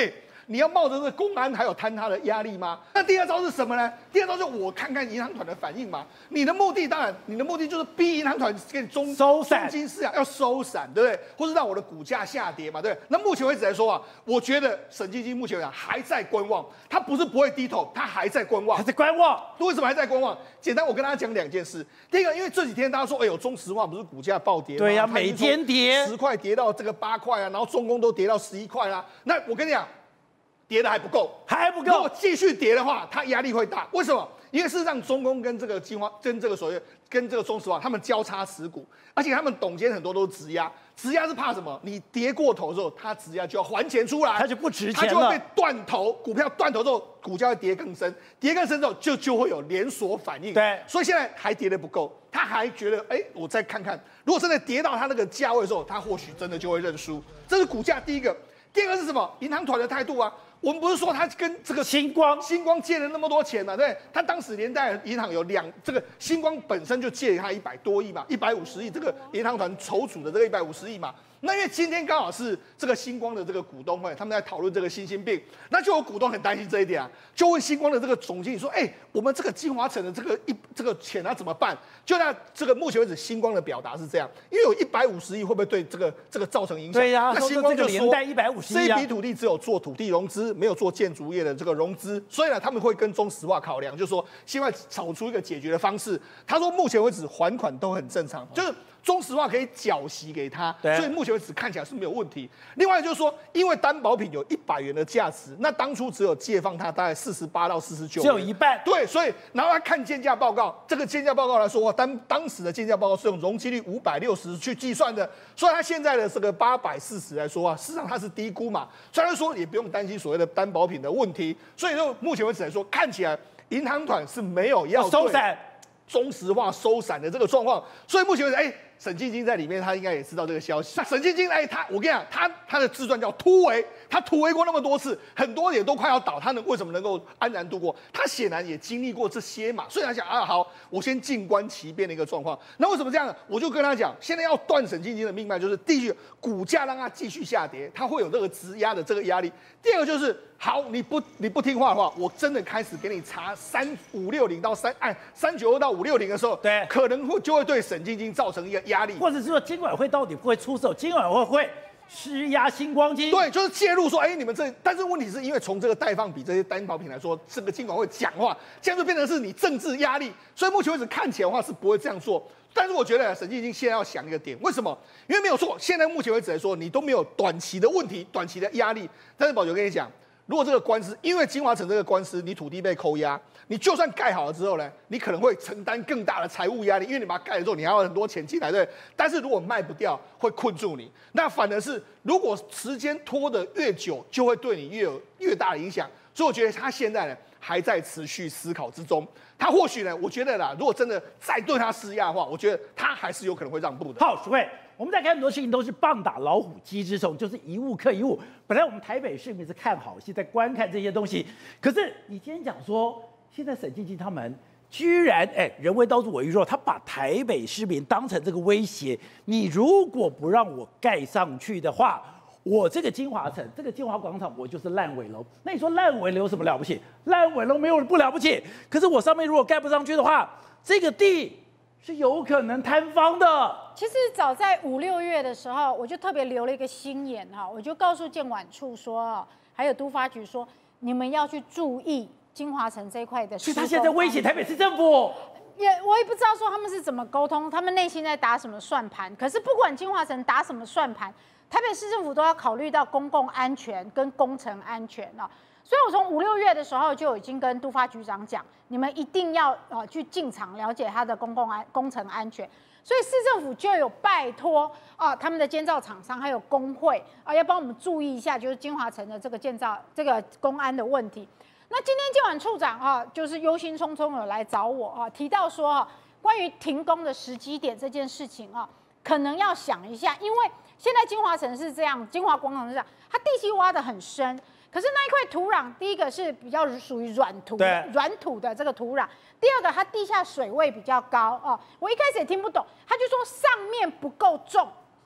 你要冒着这个公安还有坍塌的压力吗？那第二招是什么呢？第二招就是我看看银行团的反应嘛。你的目的当然，你的目的就是逼银行团给你收散中金市场要收散，对不对？或是让我的股价下跌嘛，对不对？那目前为止来说啊，我觉得沈基金目前来讲还在观望，他不是不会低头，他还在观望， 还在观望。 为什么还在观望？简单，我跟大家讲2件事。第一个，因为这几天大家说，哎呦，中石化不是股价暴跌吗？ 对呀，每天跌 10块跌到这个8块啊，然后重工都跌到11块啦。那我跟你讲，跌的还不够， 还不够。 如果继续跌的话，它压力会大。为什么？因为事实上，中工跟这个跟这个所谓跟这个中石化，他们交叉持股，而且他们董监很多都是质押。质押是怕什么？你跌过头之后，它质押就要还钱出来， 它就不值钱了， 它就会被断头。股票断头之后，股价会跌更深，跌更深之后就会有连锁反应。 对， 所以现在还跌得不够，他还觉得，哎，我再看看，如果真的跌到他那个价位的时候，他或许真的就会认输。这是股价第一个。第二个是什么？银行团的态度啊。我们不是说他跟这个星光借了那么多钱嘛？对，他当时连带银行有这个星光本身就借他100多亿嘛，150亿，这个银行团筹组的这个150亿嘛。那因为今天刚好是这个星光的这个股东会，他们在讨论这个新兴病，那就有股东很担心这一点啊，就问星光的这个总经理说：“哎，我们这个金华城的这个钱啊怎么办？”就那这个目前为止，星光的表达是这样，因为有150亿会不会对这个造成影响？ 对呀， 那星光就说连带150亿这一笔土地只有做土地融资，没有做建筑业的这个融资，所以呢，他们会跟中石化考量，就是说希望找出一个解决的方式。他说，目前为止还款都很正常，就是中石化可以缴息给他，所以目前为止看起来是没有问题。另外就是说，因为担保品有100元的价值，那当初只有借放它大概48到49元， 只有一半。 对，所以然后他看建价报告，这个建价报告来说，当时的建价报告是用容积率560去计算的，所以他现在的这个840来说啊，事实上它是低估嘛，虽然说也不用担心所谓的担保品的问题，所以就目前为止来说，看起来银行团是没有要收散中石化收散的这个状况，所以目前为止，沈基金在里面，他应该也知道这个消息。那沈基金，我跟你讲，他的自传叫突围，他突围过那么多次，很多也都快要倒，他为什么能够安然度过？他显然也经历过这些嘛，所以他想啊，好，我先静观其变的一个状况。那为什么这样？我就跟他讲，现在要断沈基金的命脉，就是第一，股价让它继续下跌，它会有这个质押的这个压力；第二个就是，好，你不听话的话，我真的开始给你查3560到392到560的时候， 对， 可能就会对沈基金造成一个压力， 或者是说金管会到底不会出手，金管会施压星光金， 对，就是介入说，你们但是问题是因为从这个贷放比这些担保品来说，这个金管会讲话，这样就变成是你政治压力，所以目前为止看起来的话是不会这样做。但是我觉得沈基金现在要想一个点，为什么？因为没有错，现在目前为止来说，你都没有短期的问题、短期的压力。但是宝球跟你讲，如果这个官司，因为金华城这个官司，你土地被扣押，你就算盖好了之后呢，你可能会承担更大的财务压力，因为你把它盖了之后，你还要很多钱进来，对。但是如果卖不掉，会困住你。那反而是，如果时间拖得越久，就会对你越大的影响。所以我觉得他现在呢，还在持续思考之中。他或许呢，我觉得啦，如果真的再对他施压的话，我觉得他还是有可能会让步的。 好，诸位，我们在看很多事情都是棒打老虎鸡之虫，就是一物克一物。本来我们台北市民是看好戏，在观看这些东西，可是你今天讲说，现在沈基金他们居然人为刀俎我鱼肉，他把台北市民当成这个威胁。你如果不让我盖上去的话，我这个金华城，这个金华广场，我就是烂尾楼。那你说烂尾楼有什么了不起？烂尾楼没有不了不起，可是我上面如果盖不上去的话，这个地是有可能坍方的。 其实早在5、6月的时候，我就特别留了一个心眼哈，我就告诉建管处说，还有都发局说，你们要去注意金华城这一块的施工。 所以他现在威胁台北市政府。 我也不知道说他们是怎么沟通，他们内心在打什么算盘。可是不管金华城打什么算盘，台北市政府都要考虑到公共安全跟工程安全啊。所以我从5、6月的时候就已经跟都发局长讲，你们一定要去进场了解它的工程安全。所以市政府就有拜托他们的建造厂商还有工会要帮我们注意一下，就是金华城的这个建造这个公安的问题。那今天建管处长就是忧心忡忡有来找我提到说关于停工的时机点这件事情可能要想一下，因为现在金华城是这样，金华广场是这样，它地基挖得很深，可是那一块土壤，第一个是比较属于软土的这个土壤，第二个它地下水位比较高我一开始也听不懂，他就说上面不够重，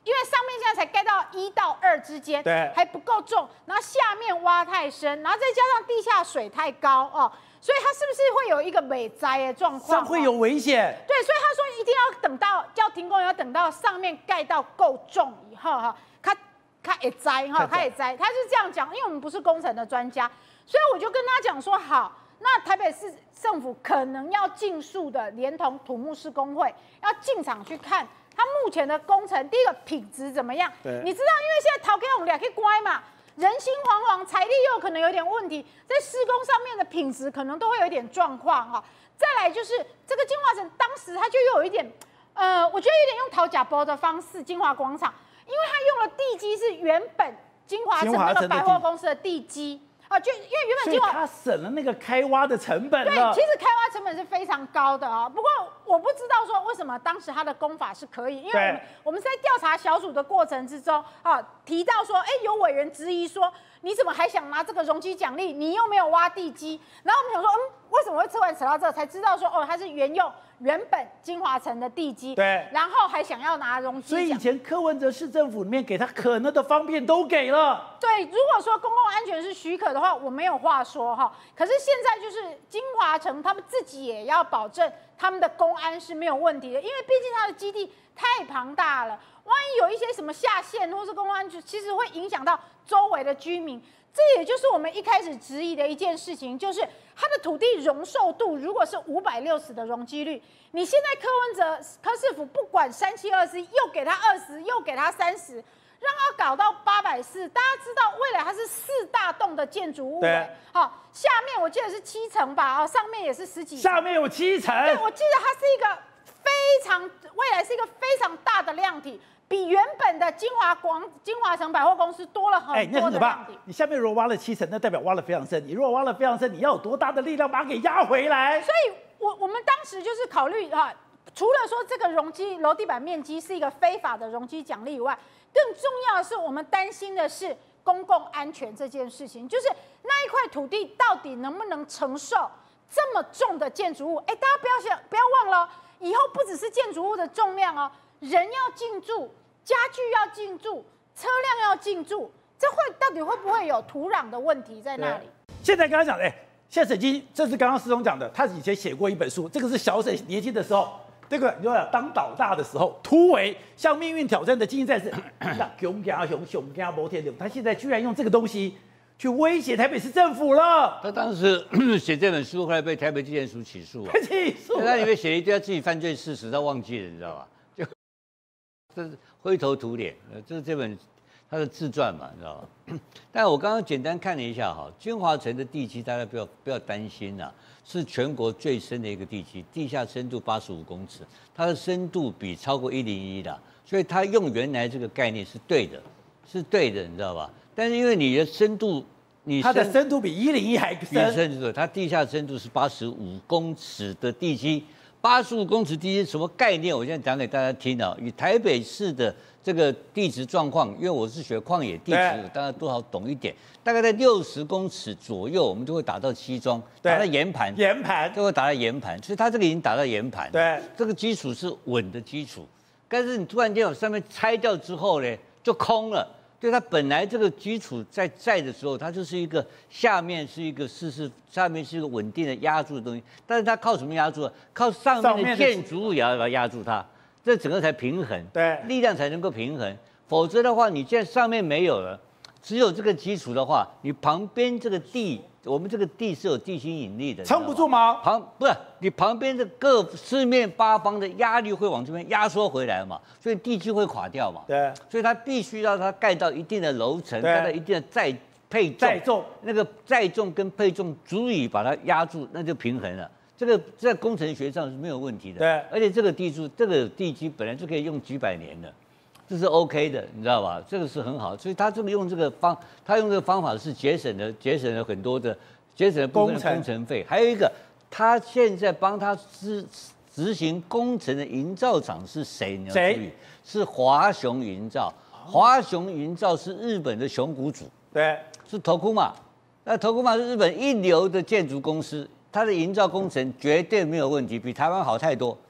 因为上面现在才盖到1到2之间， 对， 还不够重，然后下面挖太深，然后再加上地下水太高哦，所以它是不是会有一个尾灾的状况？ 会有危险。 对，所以他说一定要等到要停工，要等到上面盖到够重以后哈，他也栽哈，他也栽，他是这样讲，因为我们不是工程的专家，所以我就跟他讲说好。那台北市政府可能要尽速的连同土木施工会要进场去看它目前的工程，第一个品质怎么样？你知道，因为现在陶给我们俩可以乖嘛，人心惶惶，财力又可能有点问题，在施工上面的品质可能都会有一点状况哈。再来就是这个金华城，当时它就有一点，我觉得有点用讨假包的方式，金华广场，因为它用的地基是原本金华城那个百货公司的地基。就因为原本金华他省了那个开挖的成本了。 对，其实开挖成本是非常高的啊。不过我不知道说为什么当时他的工法是可以，因为我们在调查小组的过程之中提到说，有委员质疑说，你怎么还想拿这个容积奖励？你又没有挖地基。然后我们想说，为什么会突然扯到这？才知道说，它是沿用原本金华城的地基， 对， 然后还想要拿容积奖。 所以以前柯文哲市政府里面给他可能的方便都给了。 对，如果说公共安全是许可的话，我没有话说哈。可是现在就是金华城他们自己也要保证他们的公安是没有问题的，因为毕竟它的基地太庞大了，万一有一些什么下线或是公共安全，其实会影响到周围的居民。这也就是我们一开始质疑的一件事情，就是它的土地容受度如果是560的容积率，你现在柯文哲柯市府不管3721，又给他20，又给他30，让他搞到840。大家知道，未来它是4大栋的建筑物， 对， 好，下面我记得是7层吧，上面也是10几层， 下面有7层。 对，我记得它是一个未来是一个非常大的量体。比原本的金华城百货公司多了很多的量体。 你下面如果挖了7层，那代表挖了非常深。你如果挖了非常深，你要有多大的力量把它给压回来？ 所以我们当时就是考虑除了说这个容积楼地板面积是一个非法的容积奖励以外，更重要的是我们担心的是公共安全这件事情，就是那一块土地到底能不能承受这么重的建筑物？大家不要忘了，以后不只是建筑物的重量哦，人要进驻。家具要进驻，车辆要进驻，到底会不会有土壤的问题在那里？ 现在刚刚讲的，现在沈基，这是刚刚施总讲的，他以前写过一本书，这个是小沈年轻的时候，这个你说当老大的时候，突围向命运挑战的精英战士，熊家摩天轮，他现在居然用这个东西去威胁台北市政府了。 他当时写这本书，后来被台北地检署起诉啊， 起诉， 他里面写了一堆他自己犯罪事实，他忘记了，你知道吧？这是灰头土脸，这是这本他的自传嘛，你知道吧？但我刚刚简单看了一下哈，金华城的地基大家不要担心呐，是全国最深的一个地基，地下深度85公尺，它的深度比超过101的，所以他用原来这个概念是对的，你知道吧？但是因为你的深度， 它的深度比101还深， 它地下深度是85公尺的地基。85公尺地基什么概念？我现在讲给大家听啊。以台北市的这个地质状况，因为我是学矿野地质，大家多少懂一点。大概在60公尺左右，我们就会打到基桩，打到岩盘，就会打到岩盘。所以它这个已经打到岩盘， 对， 这个基础是稳的基础。但是你突然间往上面拆掉之后呢，就空了。对，它本来这个基础在的时候，它就是一个下面是一个下面是一个稳定的压住的东西，但是它靠什么压住？靠上面的建筑物也要把它压住它，这整个才平衡， 对， 力量才能够平衡。否则的话，你现在上面没有了，只有这个基础的话，你旁边这个地，我们这个地是有地心引力的， 撑不住吗？ 不是，你旁边的四面八方的压力会往这边压缩回来嘛，所以地基会垮掉嘛。 对， 所以它必须要它盖到一定的楼层，盖到一定的载重，那个载重跟配重足以把它压住，那就平衡了。这个在工程学上是没有问题的。 对， 而且这个地基本来就可以用几百年的。这是 OK 的，你知道吧？这个是很好，所以他这个用这个方法是节省了很多的部分的工程费。还有一个，他现在帮他执行工程的营造厂是谁？你要注意，是华雄营造。华雄营造是日本的熊谷组， 对， 是Tokuma。那Tokuma是日本一流的建筑公司，它的营造工程绝对没有问题，比台湾好太多。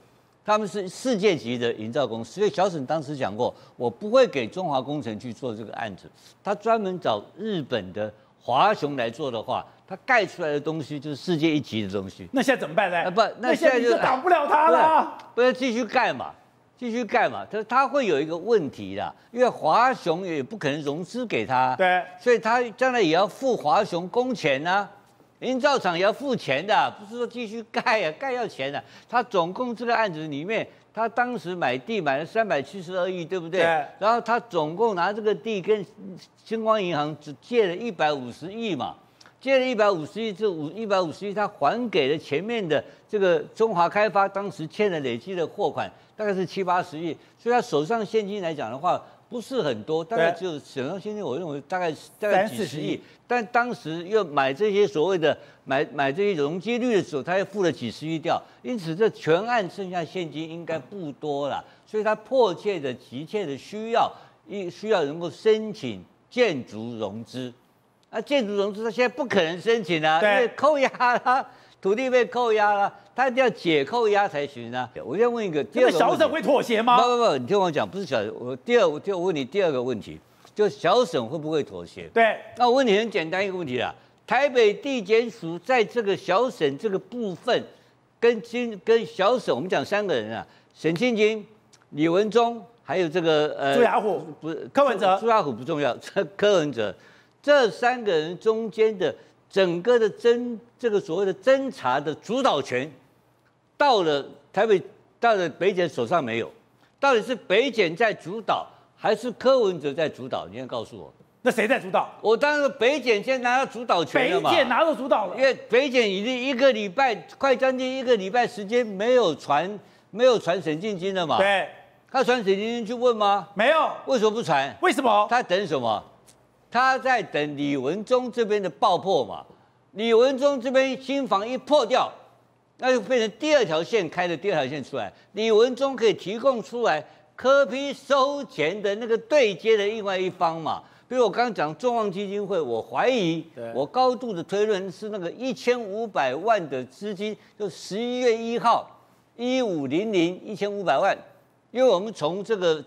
他们是世界级的营造公司，所以小沈当时讲过，我不会给中华工程去做这个案子，他专门找日本的华雄来做的话，他盖出来的东西就是世界一级的东西。 那现在怎么办呢？ 不，那现在就挡不了他了。 不是继续盖嘛？继续盖嘛？他会有一个问题啦，因为华雄也不可能融资给他， 对， 所以他将来也要付华雄工钱啊。营造厂也要付钱的，不是说继续盖啊，盖要钱的。他总共这个案子里面，他当时买地买了372亿，对不对？ 对。 然后他总共拿这个地跟星光银行只借了150亿嘛，借了150亿，这150亿他还给了前面的这个中华开发，当时欠的累积的货款大概是70-80亿，所以他手上现金来讲的话。不是很多，大概只有手上现金，我认为大概几十亿。但当时又买这些所谓的买这些容积率的时候，他又付了几十亿掉，因此这全案剩下现金应该不多了，所以他迫切的、急切的需要能够申请建筑融资。啊，建筑融资他现在不可能申请啊，因为扣押啦，土地被扣押了，他一定要解扣押才行啊。我先问一个，第二个小沈会妥协吗？ 不，你听我讲，不是小沈。我问你第二个问题，就是小沈会不会妥协？ 对， 那我问你很简单一个问题啦，台北地检署在这个小沈这个部分，跟小沈，我们讲3个人啊，沈庆金、李文忠，还有这个朱雅虎， 不是柯文哲， 朱雅虎不重要，柯文哲，这3个人中间的整个的这个所谓的侦查的主导权，到了北检手上没有，到底是北检在主导，还是柯文哲在主导？你先告诉我。 那谁在主导？ 我当然北检先拿到主导权了嘛。 北检拿到主导了， 因为北检已经1个礼拜，快将近1个礼拜时间没有传沈庆金了嘛。 对。 他传沈庆金去问吗？ 没有。 为什么不传？ 为什么？ 他等什么？他在等李文忠这边的爆破嘛。李文忠这边新房一破掉，那就变成第2条线开的第2条线出来。李文忠可以提供出来柯 P 收钱的那个对接的另外一方嘛。比如我刚刚讲众望基金会，我怀疑，我高度的推论是那个1500万的资金，就11月1号15001500万，因为我们从这个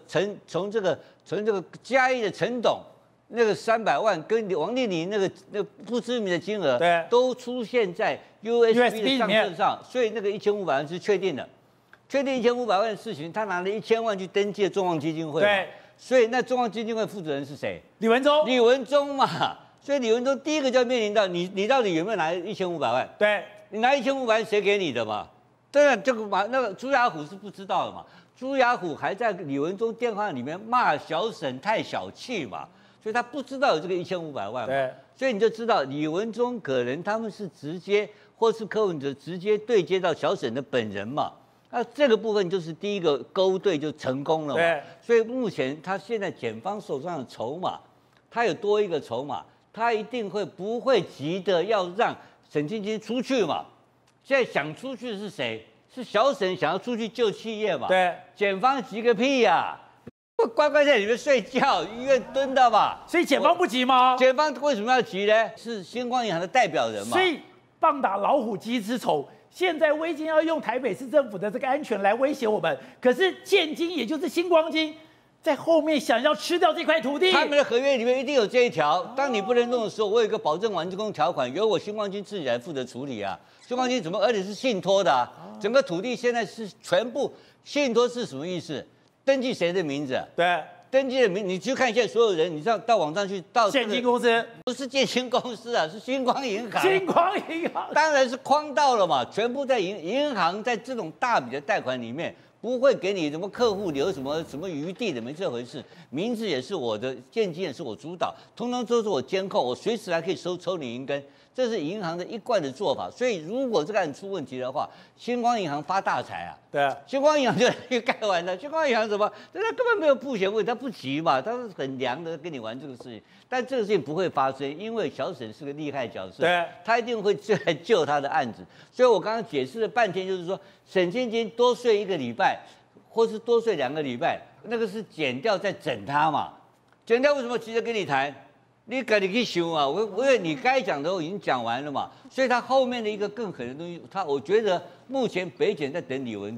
嘉义的陈董。那个300万跟王定林那个不知名的金额， 对， 都出现在 USB 的账册上，所以那个1500万是确定的，确定1500万的事情，他拿了1000万去登记了众望基金会， 对， 所以那众望基金会负责人是谁？ 李文忠嘛，所以李文忠第一个就要面临到你到底有没有拿1500万？ 对， 你拿1500万谁给你的嘛？当然这个嘛，那个朱雅虎是不知道的嘛，朱雅虎还在李文忠电话里面骂小沈太小气嘛。所以他不知道有这个1500万嘛，所以你就知道李文忠可能他们是直接，或是柯文哲直接对接到小沈的本人嘛，那这个部分就是第一个勾兑就成功了嘛。所以目前他现在检方手上的筹码，他有多一个筹码，他一定不会急的要让沈庆金出去嘛。现在想出去的是谁？是小沈想要出去救企业嘛？ 对， 检方急个屁呀！乖乖在里面睡觉，医院蹲的吧？ 所以检方不急吗？ 检方为什么要急呢？是星光银行的代表人嘛？ 所以棒打老虎鸡之仇，现在威金要用台北市政府的这个安全来威胁我们，可是建金也就是星光金在后面想要吃掉这块土地。 他们的合约里面一定有这一条，当你不能弄的时候，我有一个保证完工条款，由我星光金自己来负责处理啊。星光金怎么？而且是信托的啊，整个土地现在是全部信托是什么意思？登记谁的名字？ 对， 登记的名，你去看一下所有人，你到网上去，到建金公司不是建金公司啊，是星光银行。 星光银行当然是诓到了嘛，全部在银行在这种大笔的贷款里面，不会给你什么客户留什么余地的，没这回事。名字也是我的，建金也是我主导，通通都是我监控，我随时还可以抽你银根。这是银行的一贯的做法，所以如果这个案出问题的话，星光银行发大财啊！ 对， 星光银行就盖完了。星光银行什么？他根本没有布险问题，他不急嘛，他是很凉的跟你玩这个事情。但这个事情不会发生，因为小沈是个厉害角色， 对， 他一定会来救他的案子。所以我刚刚解释了半天，就是说沈庆金多睡1个礼拜，或是多睡2个礼拜，那个是检调在整他嘛。检调为什么急着跟你谈？你赶紧去想啊！因为你该讲的都已经讲完了嘛，所以他后面的一个更狠的东西，我觉得目前北检在等李文忠，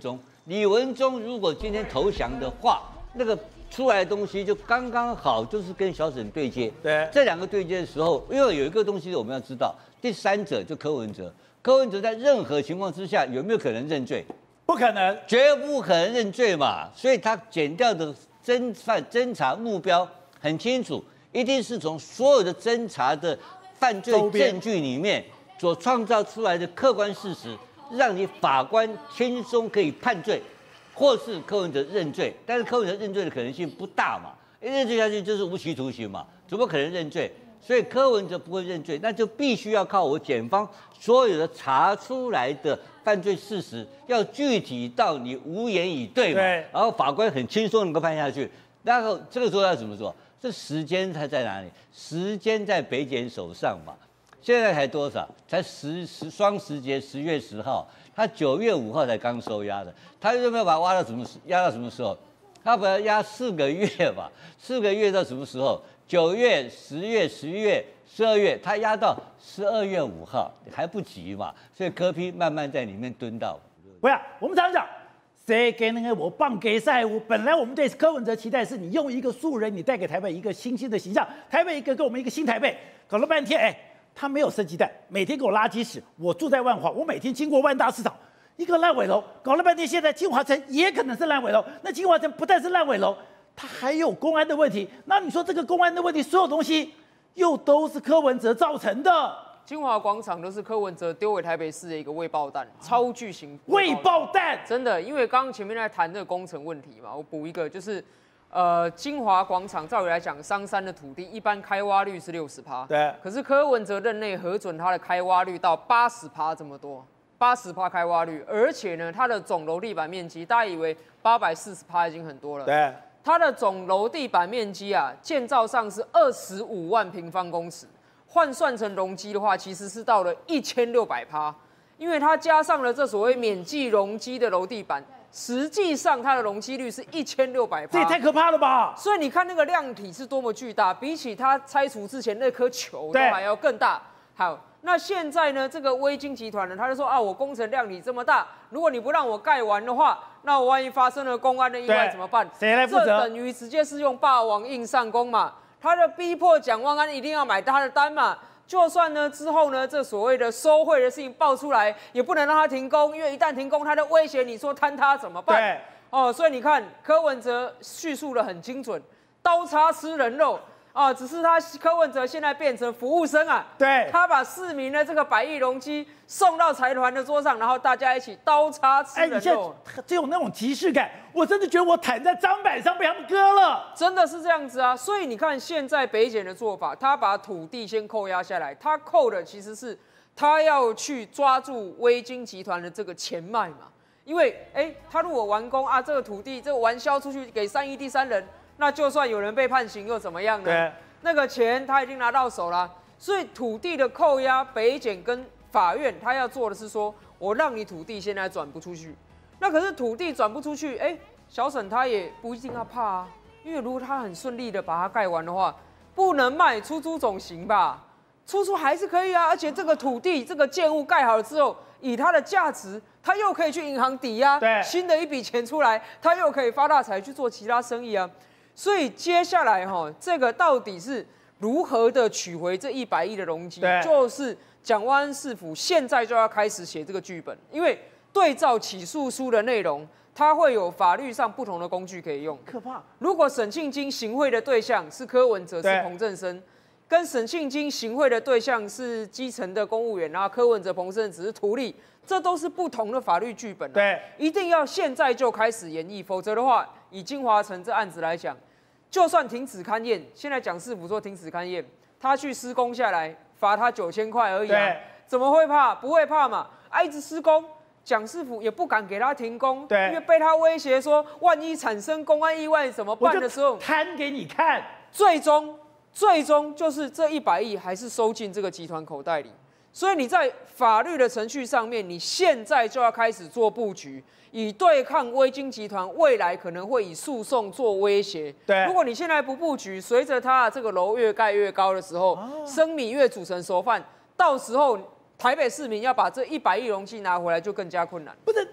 李文忠如果今天投降的话，那个出来的东西就刚刚好，就是跟小沈对接。 对， 这两个对接的时候，因为有一个东西我们要知道，第三者就柯文哲，柯文哲在任何情况之下有没有可能认罪？ 不可能， 绝不可能认罪嘛。所以他检调的侦查目标很清楚，一定是从所有的侦查的犯罪证据里面所创造出来的客观事实，让你法官轻松可以判罪，或是柯文哲认罪。但是柯文哲认罪的可能性不大嘛，因为认罪下去就是无期徒刑嘛，怎么可能认罪？所以柯文哲不会认罪，那就必须要靠我检方所有的查出来的犯罪事实，要具体到你无言以对嘛，然后法官很轻松能够判下去。然后这个时候要怎么做？这时间它在哪里？时间在北检手上嘛。现在才多少？才双十节10月10号，他9月5号才刚收押的，他有没有把它压到什么时候？他把它压4个月吧，4个月到什么时候？9月、10月、11月、12月，他压到12月5号，还不急嘛？所以柯 P 慢慢在里面蹲到。 不要，我们常讲，谁给那个我棒给赛物？本来我们对柯文哲期待是你用一个素人，你带给台北一个新兴的形象，台北给我们一个新台北。搞了半天，他没有生鸡蛋，每天给我拉鸡屎。我住在万华，我每天经过万大市场，一个烂尾楼，搞了半天，现在金华城也可能是烂尾楼。那金华城不但是烂尾楼，它还有公安的问题。那你说这个公安的问题，所有东西又都是柯文哲造成的。 金华广场都是柯文哲丢给台北市的一个未爆弹，超巨型未爆弹， 真的。因为刚刚前面在谈这个工程问题嘛，我补一个，就是金华广场照理来讲，商山的土地一般开挖率是60%， 对。 可是柯文哲任内核准它的开挖率到80%这么多，80%开挖率，而且呢，它的总楼地板面积，大家以为840%已经很多了， 对。 它的总楼地板面积啊，建造上是25万平方公尺。换算成容积的话，其实是到了1600%，因为它加上了这所谓免计容积的楼地板，实际上它的容积率是1600%， 这也太可怕了吧！ 所以你看那个量体是多么巨大，比起它拆除之前那颗球都还要更大。好，那现在呢，这个威京集团呢，他就说啊，我工程量体这么大，如果你不让我盖完的话，那我万一发生了公安的意外怎么办？ 谁来负责？ 这等于直接是用霸王硬上弓嘛。他的逼迫蒋万安一定要买他的单嘛，就算呢之后呢这所谓的收贿的事情爆出来，也不能让他停工，因为一旦停工，他的威胁你说坍塌怎么办？ 对， 哦，所以你看柯文哲叙述的很精准，刀叉吃人肉啊，只是柯文哲现在变成服务生啊， 对， 他把市民的这个100亿容积送到财团的桌上，然后大家一起刀叉吃人肉， 这有那种即视感，我真的觉得我躺在砧板上被他们割了， 真的是这样子啊！所以你看现在北检的做法，他把土地先扣押下来，他扣的其实是他要去抓住威京集团的这个钱脉嘛，因为他如果完工啊，这个土地这个完销出去给3亿第三人。那就算有人被判刑又怎么样呢？ 对， 那个钱他已经拿到手了，所以土地的扣押，北检跟法院他要做的是说，我让你土地现在转不出去。那可是土地转不出去，小沈他也不一定要怕啊，因为如果他很顺利的把它盖完的话，不能卖，出租总行吧？出租还是可以啊，而且这个土地这个建物盖好了之后，以它的价值，他又可以去银行抵押， 对， 新的一笔钱出来，他又可以发大财去做其他生意啊。所以接下来这个到底是如何的取回这100亿的容积？就是蒋万安市府现在就要开始写这个剧本，因为对照起诉书的内容，它会有法律上不同的工具可以用。 可怕！ 如果沈庆金行贿的对象是柯文哲，是彭正生，跟沈庆金行贿的对象是基层的公务员，然后柯文哲、彭正生只是图利，这都是不同的法律剧本。 对， 一定要现在就开始演绎，否则的话，以金华城这案子来讲，就算停止勘验，现在蒋市府说停止勘验，他去施工下来，罚他9000块而已啊，怎么会怕？不会怕嘛？一直施工，蒋市府也不敢给他停工， 对， 因为被他威胁说，万一产生公安意外怎么办的时候， 摊给你看。 最终就是这100亿还是收进这个集团口袋里。所以你在法律的程序上面，你现在就要开始做布局，以对抗威京集团未来可能会以诉讼做威胁。 对， 如果你现在不布局，随着它这个楼越盖越高的时候，生米越煮成熟饭，到时候台北市民要把这100亿容积拿回来就更加困难。 不是，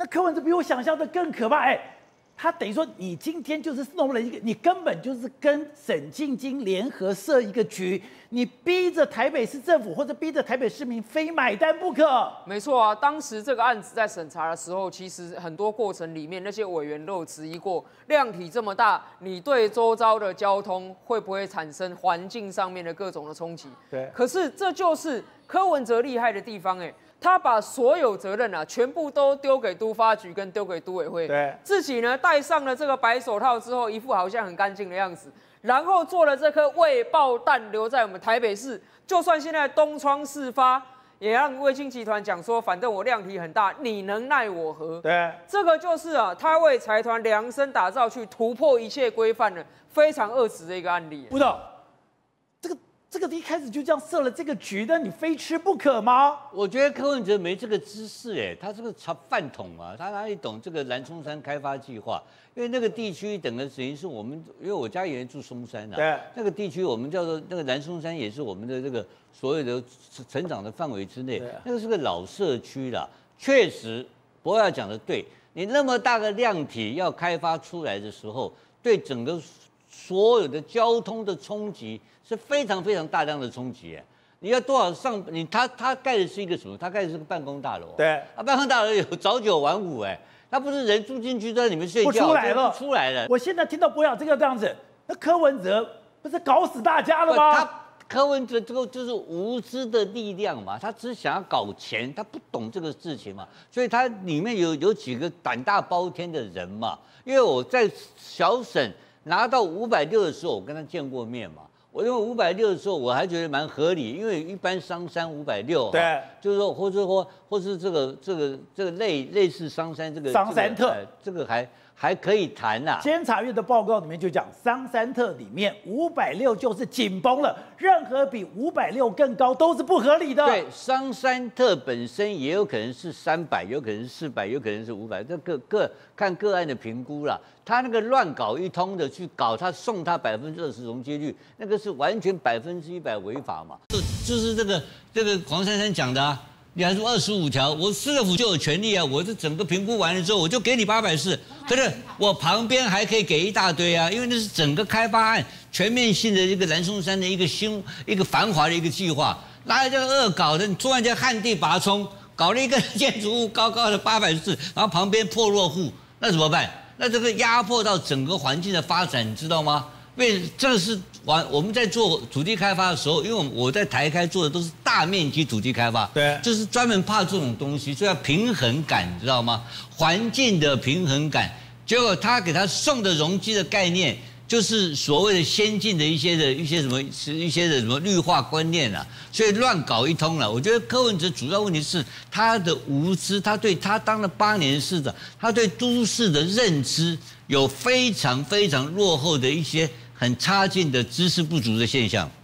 那柯文哲比我想象的更可怕，他等于说你今天就是弄了一个，你根本就是跟沈庆京联合设一个局，你逼着台北市政府或者逼着台北市民非买单不可。 没错啊，当时这个案子在审查的时候，其实很多过程里面那些委员都有质疑过，量体这么大，你对周遭的交通会不会产生环境上面的各种的冲击？ 对。 可是这就是柯文哲厉害的地方，他把所有责任全部都丢给都发局跟丢给都委会， 对， 自己呢戴上了这个白手套之后，一副好像很干净的样子，然后做了这颗未爆弹留在我们台北市，就算现在东窗事发，也让卫青集团讲说，反正我量体很大，你能奈我何？ 对， 这个就是他为财团量身打造去突破一切规范的非常恶质的一个案例。 吴董，这个一开始就这样设了这个局，那你非吃不可吗？ 我觉得柯文哲没这个知识，他这个茶饭桶嘛，他哪里懂这个南松山开发计划？因为那个地区等于是我们，因为我家也住松山对， 那个地区我们叫做那个南松山，也是我们的这个所有的成长的范围之内，那个是个老社区啦。确实，博雅讲的对，你那么大个量体要开发出来的时候，对整个所有的交通的冲击是非常非常大量的冲击。你要多少他盖的是一个什么？他盖的是个办公大楼。 对， 办公大楼有早9晚5，他不是人住进去在里面睡觉， 不出来了， 不出来了。 我现在听到博雅这样子，那柯文哲不是搞死大家了吗？ 柯文哲这个就是无知的力量嘛，他只想要搞钱，他不懂这个事情嘛，所以他里面有几个胆大包天的人嘛。因为我在小沈拿到560的时候，我跟他见过面嘛。我认为560的时候，我还觉得蛮合理，因为一般商山560， 对， 就是说，或是这个类似商山这个商山特， 这个还可以谈呐。 监察院的报告里面就讲，商山特里面560就是紧绷了，任何比560更高都是不合理的。 对，商山特本身也有可能是300，有可能是400，有可能是500，这看个案的评估啦。他那个乱搞一通的去搞，他送他20%容积率，那个是完全100%违法嘛。就是这个黄珊珊讲的啊。你还说25条，我市政府就有权利啊！我这整个评估完了之后，我就给你840，可是我旁边还可以给一大堆啊，因为那是整个开发案全面性的一个南松山的一个繁华的一个计划，哪有这个恶搞的？你突然间旱地拔葱，搞了一个建筑物高高的840，然后旁边破落户，那怎么办？那这个压迫到整个环境的发展，你知道吗？因为这是我们在做土地开发的时候，因为我在台开做的都是大面积土地开发， 对， 就是专门怕这种东西，所以要平衡感，你知道吗？环境的平衡感。结果他给他送的容积的概念，就是所谓的先进的一些什么绿化观念啊，所以乱搞一通了。我觉得柯文哲主要问题是他的无知，他对他当了8年市长，他对都市的认知有非常非常落后的一些很差劲的知识不足的现象。